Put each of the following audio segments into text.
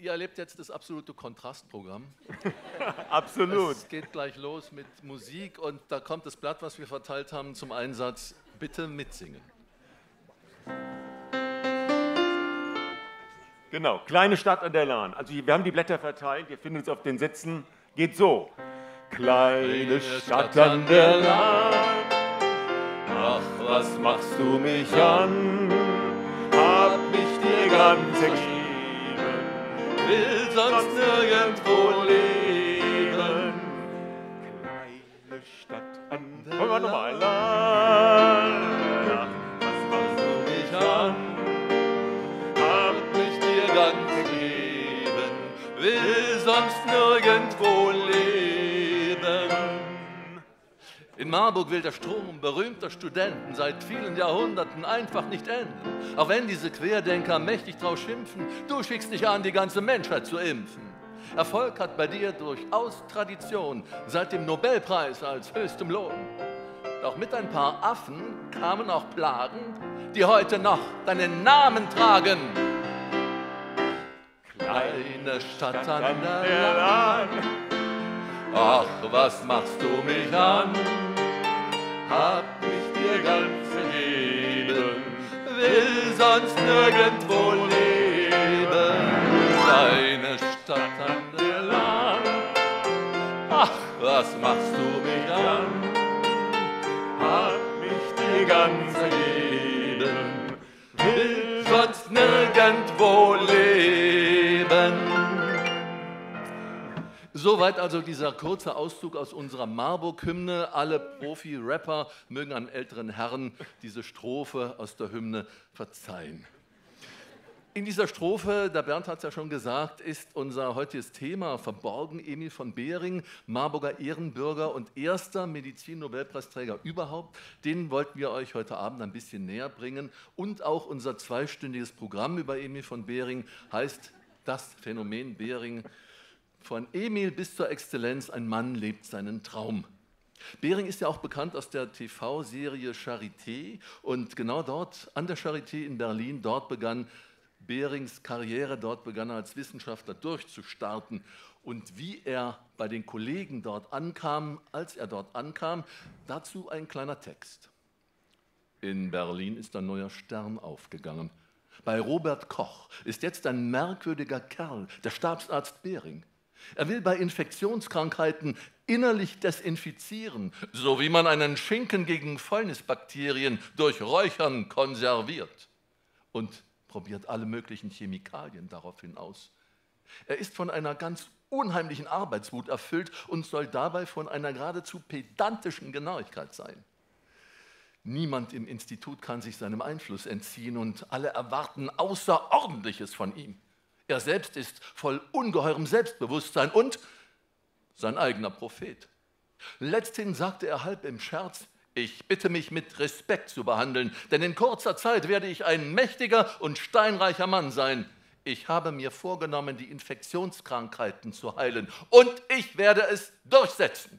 Ihr erlebt jetzt das absolute Kontrastprogramm. Absolut. Es geht gleich los mit Musik und da kommt das Blatt, was wir verteilt haben, zum Einsatz. Bitte mitsingen. Genau, kleine Stadt an der Lahn. Also wir haben die Blätter verteilt, ihr findet es auf den Sitzen. Geht so. Kleine Stadt an der Lahn, ach, was machst du mich an? Hab mich dir ganz ergeben, will sonst nirgendwo leben. Kleine Stadt an der Lahn, ach, was machst du mich an? Hab mich dir ganz ergeben, will sonst nirgendwo leben. In Marburg will der Strom berühmter Studenten seit vielen Jahrhunderten einfach nicht enden. Auch wenn diese Querdenker mächtig drauf schimpfen, du schickst dich an, die ganze Menschheit zu impfen. Erfolg hat bei dir durchaus Tradition, seit dem Nobelpreis als höchstem Lohn. Doch mit ein paar Affen kamen auch Plagen, die heute noch deinen Namen tragen. Kleine Stadt an der Lahn, ach, was machst du mich an? Hab mich dir ganz ergeben, will sonst nirgendwo leben. Kleine Stadt an der Lahn, ach, was machst du mich an? Hab mich dir ganz ergeben, will sonst nirgendwo leben. Soweit also dieser kurze Auszug aus unserer Marburg-Hymne. Alle Profi-Rapper mögen einem älteren Herrn diese Strophe aus der Hymne verzeihen. In dieser Strophe, der Bernd hat es ja schon gesagt, ist unser heutiges Thema verborgen. Emil von Behring, Marburger Ehrenbürger und erster Medizin-Nobelpreisträger überhaupt. Den wollten wir euch heute Abend ein bisschen näher bringen. Und auch unser zweistündiges Programm über Emil von Behring heißt Das Phänomen Behring. Von Emil bis zur Exzellenz, ein Mann lebt seinen Traum. Behring ist ja auch bekannt aus der TV-Serie Charité und genau dort, an der Charité in Berlin, dort begann Behrings Karriere, dort begann er als Wissenschaftler durchzustarten. Und wie er bei den Kollegen dort ankam, als er dort ankam, dazu ein kleiner Text. In Berlin ist ein neuer Stern aufgegangen. Bei Robert Koch ist jetzt ein merkwürdiger Kerl, der Stabsarzt Behring. Er will bei Infektionskrankheiten innerlich desinfizieren, so wie man einen Schinken gegen Fäulnisbakterien durch Räuchern konserviert. Und probiert alle möglichen Chemikalien daraufhin aus. Er ist von einer ganz unheimlichen Arbeitswut erfüllt und soll dabei von einer geradezu pedantischen Genauigkeit sein. Niemand im Institut kann sich seinem Einfluss entziehen und alle erwarten Außerordentliches von ihm. Er selbst ist voll ungeheurem Selbstbewusstsein und sein eigener Prophet. Letzthin sagte er halb im Scherz, ich bitte mich mit Respekt zu behandeln, denn in kurzer Zeit werde ich ein mächtiger und steinreicher Mann sein. Ich habe mir vorgenommen, die Infektionskrankheiten zu heilen und ich werde es durchsetzen.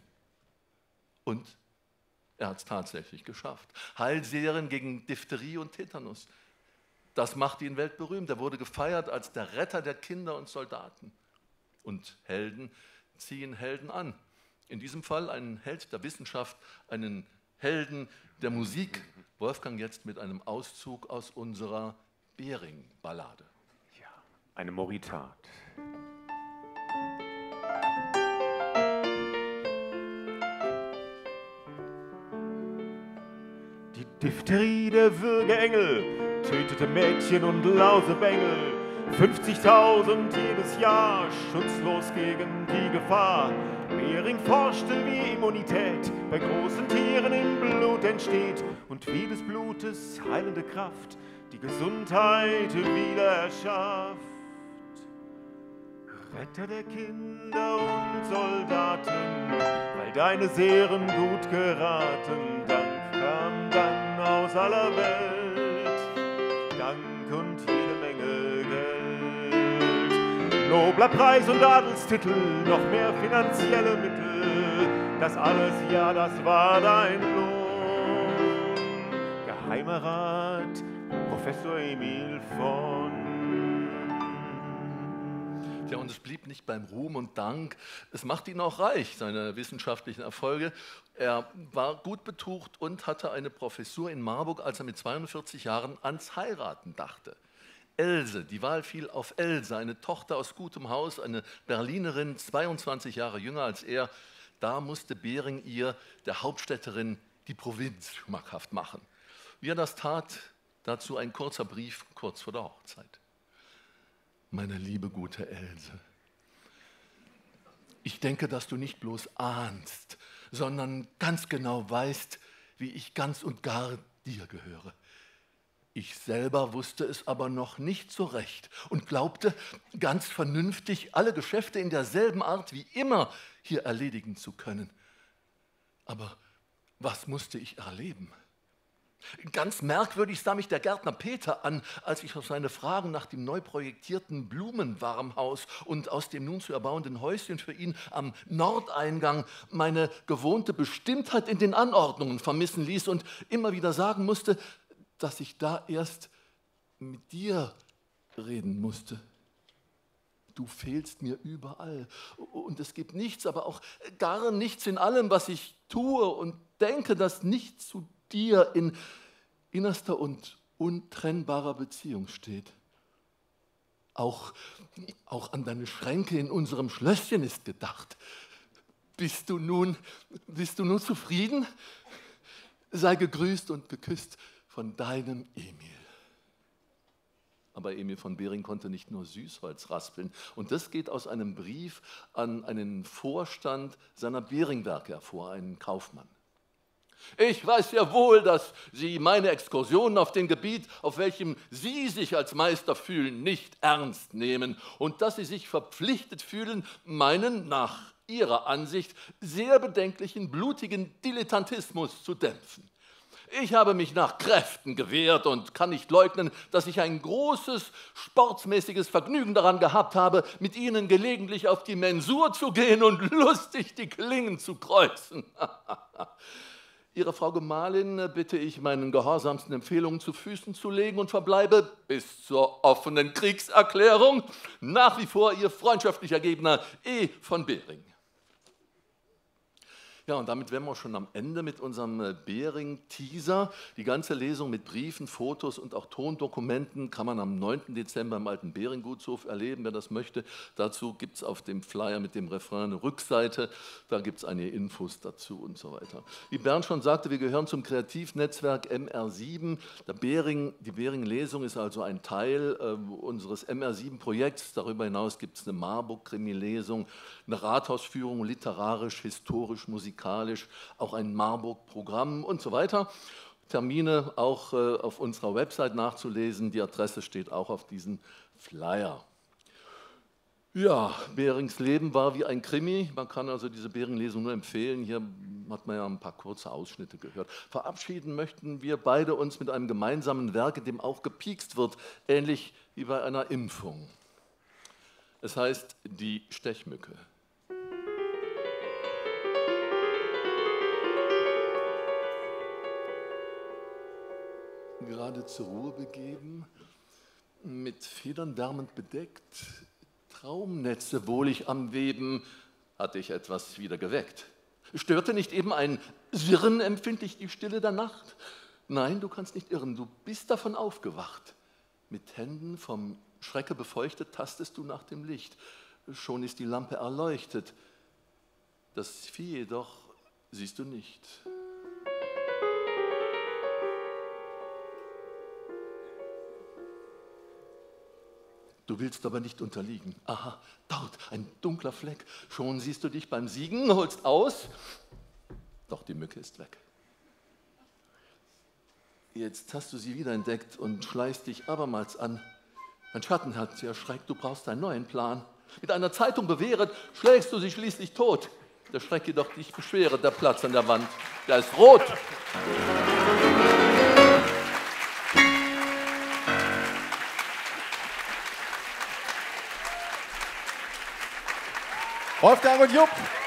Und er hat es tatsächlich geschafft. Heilserien gegen Diphtherie und Tetanus. Das macht ihn weltberühmt. Er wurde gefeiert als der Retter der Kinder und Soldaten. Und Helden ziehen Helden an. In diesem Fall einen Held der Wissenschaft, einen Helden der Musik. Wolfgang jetzt mit einem Auszug aus unserer Behring-Ballade. Ja, eine Moritat. Die Diphtherie der Würgeengel tötete Mädchen und Lausebengel. 50.000 jedes Jahr, schutzlos gegen die Gefahr. Behring forschte, wie Immunität bei großen Tieren im Blut entsteht und wie des Blutes heilende Kraft die Gesundheit wieder erschafft. Retter der Kinder und Soldaten, weil deine Sehren gut geraten, Dank kam dann aus aller Welt, Dank und jede Menge Geld. Nobler Preis und Adelstitel, noch mehr finanzielle Mittel, das alles, ja, das war dein Lohn. Geheimer Rat, Professor Emil von Ja, und es blieb nicht beim Ruhm und Dank. Es machte ihn auch reich, seine wissenschaftlichen Erfolge. Er war gut betucht und hatte eine Professur in Marburg, als er mit 42 Jahren ans Heiraten dachte. Else, die Wahl fiel auf Else, eine Tochter aus gutem Haus, eine Berlinerin, 22 Jahre jünger als er. Da musste Bering ihr, der Hauptstädterin, die Provinz schmackhaft machen. Wie er das tat, dazu ein kurzer Brief kurz vor der Hochzeit. Meine liebe, gute Else, ich denke, dass du nicht bloß ahnst, sondern ganz genau weißt, wie ich ganz und gar dir gehöre. Ich selber wusste es aber noch nicht so recht und glaubte, ganz vernünftig alle Geschäfte in derselben Art wie immer hier erledigen zu können. Aber was musste ich erleben? Ganz merkwürdig sah mich der Gärtner Peter an, als ich auf seine Fragen nach dem neu projektierten Blumenwarmhaus und aus dem nun zu erbauenden Häuschen für ihn am Nordeingang meine gewohnte Bestimmtheit in den Anordnungen vermissen ließ und immer wieder sagen musste, dass ich da erst mit dir reden musste. Du fehlst mir überall und es gibt nichts, aber auch gar nichts in allem, was ich tue und denke, das nicht zu dir in innerster und untrennbarer Beziehung steht. Auch an deine Schränke in unserem Schlösschen ist gedacht. Bist du nun zufrieden? Sei gegrüßt und geküsst von deinem Emil. Aber Emil von Bering konnte nicht nur Süßholz raspeln. Und das geht aus einem Brief an einen Vorstand seiner Beringwerke hervor, einen Kaufmann. Ich weiß ja wohl, dass Sie meine Exkursionen auf dem Gebiet, auf welchem Sie sich als Meister fühlen, nicht ernst nehmen und dass Sie sich verpflichtet fühlen, meinen nach Ihrer Ansicht sehr bedenklichen, blutigen Dilettantismus zu dämpfen. Ich habe mich nach Kräften gewehrt und kann nicht leugnen, dass ich ein großes, sportsmäßiges Vergnügen daran gehabt habe, mit Ihnen gelegentlich auf die Mensur zu gehen und lustig die Klingen zu kreuzen. Ihre Frau Gemahlin bitte ich, meinen gehorsamsten Empfehlungen zu Füßen zu legen und verbleibe bis zur offenen Kriegserklärung nach wie vor Ihr freundschaftlich ergebener E. von Bering. Ja, und damit wären wir schon am Ende mit unserem Bering-Teaser. Die ganze Lesung mit Briefen, Fotos und auch Tondokumenten kann man am 9. Dezember im alten Bering-Gutshof erleben, wer das möchte. Dazu gibt es auf dem Flyer mit dem Refrain eine Rückseite, da gibt es einige Infos dazu und so weiter. Wie Bernd schon sagte, wir gehören zum Kreativnetzwerk MR7. Die Bering-Lesung ist also ein Teil unseres MR7-Projekts. Darüber hinaus gibt es eine Marburg-Krimi-Lesung, eine Rathausführung, literarisch, historisch, musikalisch, auch ein Marburg-Programm und so weiter. Termine auch auf unserer Website nachzulesen. Die Adresse steht auch auf diesem Flyer. Ja, Berings Leben war wie ein Krimi. Man kann also diese Bering-Lesung nur empfehlen. Hier hat man ja ein paar kurze Ausschnitte gehört. Verabschieden möchten wir beide uns mit einem gemeinsamen Werk, in dem auch gepiekst wird, ähnlich wie bei einer Impfung. Es heißt Die Stechmücke. Gerade zur Ruhe begeben, mit Federn wärmend bedeckt, Traumnetze wohlig am Weben, hatte ich etwas wieder geweckt. Störte nicht eben ein Sirren empfindlich die Stille der Nacht? Nein, du kannst nicht irren, du bist davon aufgewacht. Mit Händen vom Schrecke befeuchtet tastest du nach dem Licht. Schon ist die Lampe erleuchtet. Das Vieh jedoch siehst du nicht. Du willst aber nicht unterliegen. Aha, dort ein dunkler Fleck. Schon siehst du dich beim Siegen, holst aus. Doch die Mücke ist weg. Jetzt hast du sie wieder entdeckt und schleichst dich abermals an. Ein Schatten hat sie erschreckt, du brauchst einen neuen Plan. Mit einer Zeitung bewehret, schlägst du sie schließlich tot. Der Schreck jedoch dich beschweret, der Platz an der Wand, der ist rot. Wolfgang und Jupp.